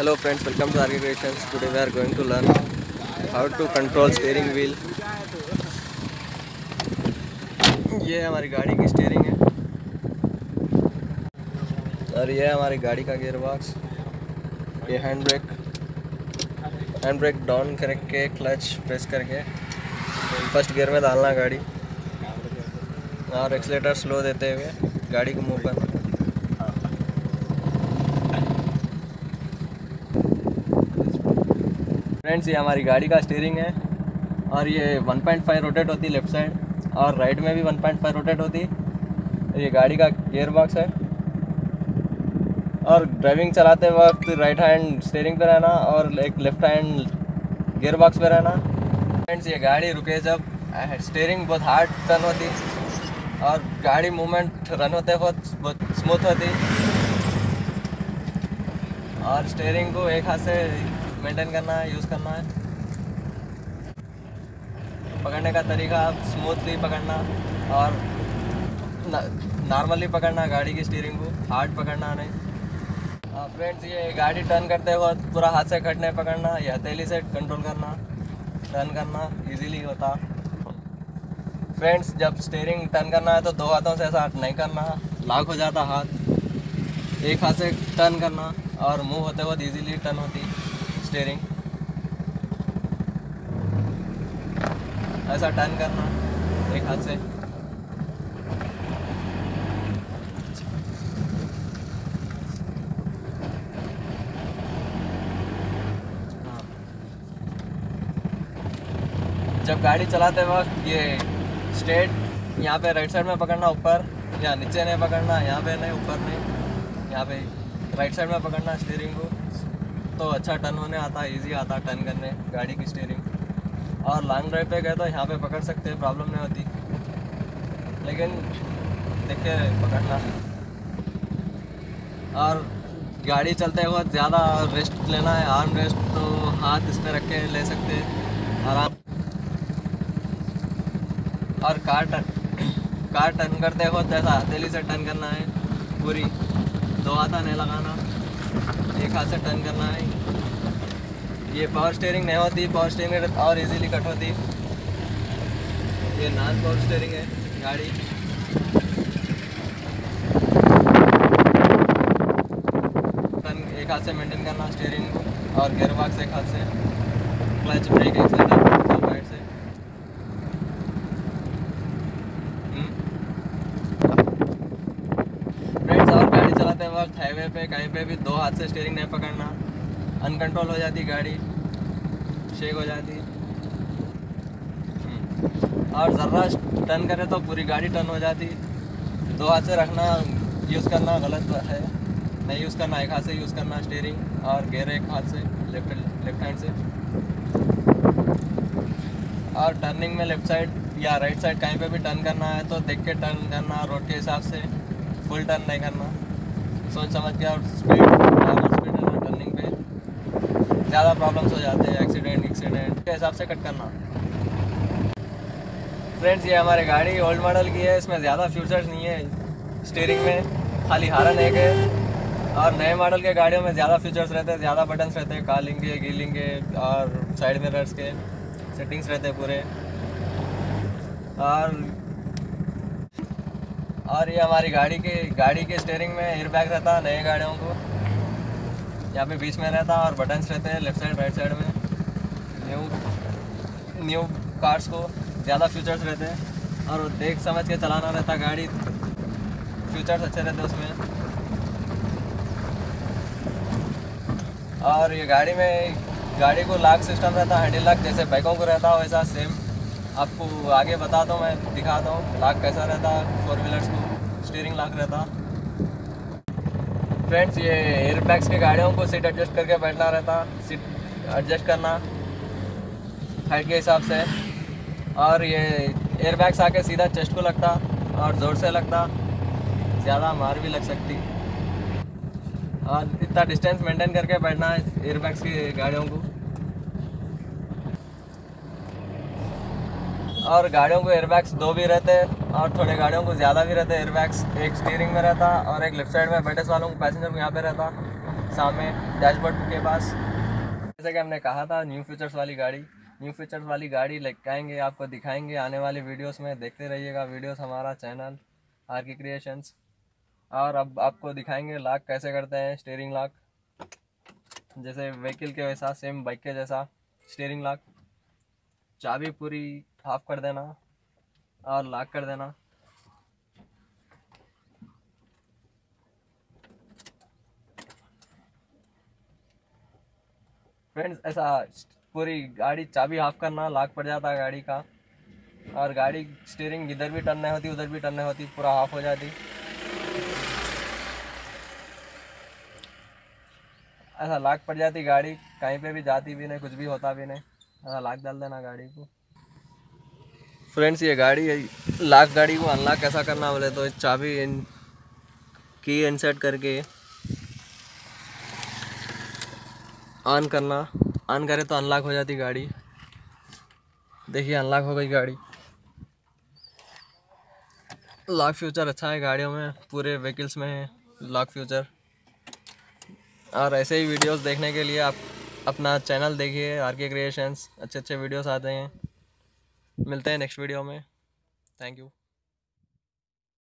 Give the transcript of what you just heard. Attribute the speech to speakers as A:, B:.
A: Hello friends, welcome to RK Creations. Today we are going to learn how to control steering wheel. ये हमारी गाड़ी की steering है और ये है हमारी गाड़ी का गियर बॉक्स। ये हैंड ब्रेक डाउन करके क्लच प्रेस करके फर्स्ट गियर में डालना गाड़ी और एक्सीलेटर स्लो देते हुए गाड़ी को मूव करना। फ्रेंड्स, ये हमारी गाड़ी का स्टीयरिंग है और ये 1.5 रोटेट होती है लेफ़्ट साइड और राइट में भी 1.5 रोटेट होती। ये गाड़ी का गियर बॉक्स है और ड्राइविंग चलाते वक्त राइट हैंड स्टीयरिंग पे रहना और एक लेफ़्ट हैंड गियर बॉक्स पे रहना। फ्रेंड्स, ये गाड़ी रुके जब स्टीयरिंग बहुत हार्ड टर्न होती और गाड़ी मूवमेंट रन होते बहुत स्मूथ होती और स्टीयरिंग को एक हाथ से मेंटेन करना है, यूज़ करना है। पकड़ने का तरीका स्मूथली पकड़ना और नॉर्मली पकड़ना गाड़ी की स्टीयरिंग को, हार्ड पकड़ना नहीं। फ्रेंड्स, ये गाड़ी टर्न करते वक्त पूरा हाथ से कट नहीं पकड़ना, ये हथेली से कंट्रोल करना, टर्न करना इजीली होता। फ्रेंड्स, जब स्टीयरिंग टर्न करना है तो दो हाथों से ऐसा नहीं करना, लॉक हो जाता हाथ। एक हाथ से टर्न करना और मूव होते वक्त इजीली टर्न होती स्टीयरिंग। ऐसा टर्न करना एक हाथ से। जब गाड़ी चलाते वक्त ये स्ट्रेट यहाँ पे राइट साइड में पकड़ना, ऊपर या नीचे नहीं पकड़ना, यहाँ पे नहीं, ऊपर नहीं, यहाँ पे राइट साइड में पकड़ना स्टीयरिंग को, तो अच्छा टर्न होने आता, इजी आता टर्न करने गाड़ी की स्टीयरिंग। और लॉन्ग ड्राइव पे गए तो यहाँ पे पकड़ सकते हैं, प्रॉब्लम नहीं होती, लेकिन देख के पकड़ना। और गाड़ी चलते वक्त ज़्यादा रेस्ट लेना है, आर्म रेस्ट, तो हाथ इस पर रख के ले सकते हैं आराम। और कार टर्न करते वक्त ऐसा हथेली से टर्न करना है पूरी, दो हाथ नहीं लगाना, एक हाथ से टर्न करना है। ये पावर स्टीयरिंग नहीं होती, पावर स्टीयरिंग और इजीली कट होती। ये नॉन पावर स्टीयरिंग है गाड़ी। टर्न एक हाथ से मेंटेन करना स्टीयरिंग को और गियर बॉक्स एक हाथ से, क्लच ब्रेक एक्सीलेटर दो साइड से। फ्रेंड्स, और गाड़ी चलाते वक्त हाईवे पे कहीं पे भी दो हाथ से स्टीयरिंग नहीं पकड़ना, अनकंट्रोल हो जाती गाड़ी, शेक हो जाती। और ज़रा टर्न करे तो पूरी गाड़ी टर्न हो जाती। दो हाथ से रखना, यूज़ करना गलत है, नहीं यूज़ करना, एक हाथ से यूज़ करना स्टीयरिंग और गियर एक हाथ से, लेफ्ट हैंड से। और टर्निंग में लेफ़्ट साइड या राइट साइड कहीं पे भी टर्न करना है तो देख के टर्न करना, रोड के हिसाब से, फुल टर्न नहीं करना, सोच समझ के। और स्पीड रहना टर्निंग पे, ज़्यादा प्रॉब्लम्स हो जाते हैं, एक्सीडेंट के हिसाब से कट करना। फ्रेंड्स, ये हमारी गाड़ी ओल्ड मॉडल की है, इसमें ज़्यादा फीचर्स नहीं है स्टीयरिंग में, खाली हारन एक है। और नए मॉडल के गाड़ियों में ज़्यादा फीचर्स रहते हैं, ज़्यादा बटन्स रहते हैं, कॉलिंग के, गीलिंग के और साइड मिरर्स के सेटिंग्स रहते हैं पूरे। और ये हमारी गाड़ी के स्टीयरिंग में एयर बैग रहता है नए गाड़ियों को, यहाँ पे बीच में रहता और बटन्स रहते हैं लेफ़्ट साइड राइट साइड में। न्यू कार्स को ज़्यादा फीचर्स रहते हैं और देख समझ के चलाना रहता गाड़ी, फीचर्स अच्छे रहते हैं उसमें। और ये गाड़ी को लॉक सिस्टम रहता, हैंडल लॉक जैसे बाइकों को रहता वैसा सेम। आपको आगे बताता हूँ, मैं दिखाता हूँ लॉक कैसा रहता, फोर व्हीलर्स को स्टीयरिंग लॉक रहता। फ्रेंड्स, ये एयर बैग्स के गाड़ियों को सीट एडजस्ट करके बैठना रहता, सीट एडजस्ट करना हाइट के हिसाब से। और ये एयर बैग्स आके सीधा चेस्ट को लगता और ज़ोर से लगता, ज़्यादा मार भी लग सकती। और इतना डिस्टेंस मेंटेन करके बैठना है एयर बैग्स की गाड़ियों को। और गाड़ियों को एयरबैग्स दो भी रहते हैं और थोड़े गाड़ियों को ज़्यादा भी रहते हैं एयरबैग्स। एक स्टीयरिंग में रहता और एक लेफ्ट साइड में बैठे वालों को, पैसेंजर को यहाँ पे रहता। सामने डैशबोर्ड के पास। जैसे कि हमने कहा था न्यू फीचर्स वाली गाड़ी लेके आएंगे, आपको दिखाएंगे आने वाली वीडियोस में। देखते रहिएगा वीडियोस हमारा चैनल आर के क्रिएशंस। और अब आपको दिखाएंगे लॉक कैसे करते हैं, स्टीयरिंग लॉक जैसे व्हीकल के वैसा, सेम बाइक के जैसा स्टीयरिंग लॉक। चाबी पूरी ऑफ कर देना और लॉक कर देना। फ्रेंड्स ऐसा पूरी गाड़ी चाबी ऑफ करना, लॉक पड़ जाता है गाड़ी का। और गाड़ी स्टीयरिंग इधर भी टर्न नहीं होती, उधर भी टर्न नहीं होती, पूरा ऑफ हो जाती। ऐसा लॉक पड़ जाती गाड़ी, कहीं पे भी जाती भी नहीं, कुछ भी होता भी नहीं। ऐसा लॉक डाल देना गाड़ी को। फ्रेंड्स ये गाड़ी लॉक, गाड़ी को अनलॉक कैसा करना बोले तो चाबी की इनसेट करके ऑन करना। ऑन करे तो अनलॉक हो जाती गाड़ी। देखिए अनलॉक हो गई गाड़ी। लॉक फ्यूचर अच्छा है गाड़ियों में, पूरे व्हीकल्स में है लॉक फ्यूचर। और ऐसे ही वीडियोस देखने के लिए आप अपना चैनल देखिए आर के क्रिएशंस, अच्छे अच्छे वीडियोस आते हैं। मिलते हैं नेक्स्ट वीडियो में। Thank you.